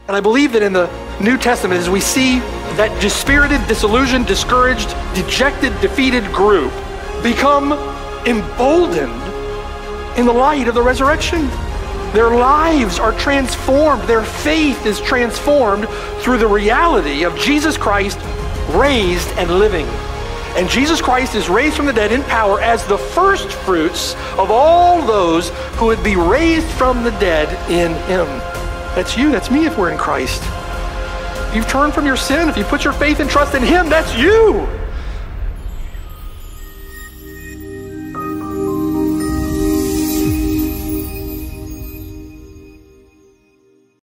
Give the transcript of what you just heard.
And I believe that in the New Testament, as we see that dispirited, disillusioned, discouraged, dejected, defeated group become emboldened in the light of the resurrection. Their lives are transformed. Their faith is transformed through the reality of Jesus Christ raised and living. And Jesus Christ is raised from the dead in power as the first fruits of all those who would be raised from the dead in him. That's you, that's me if we're in Christ. If you've turned from your sin, if you put your faith and trust in him, that's you.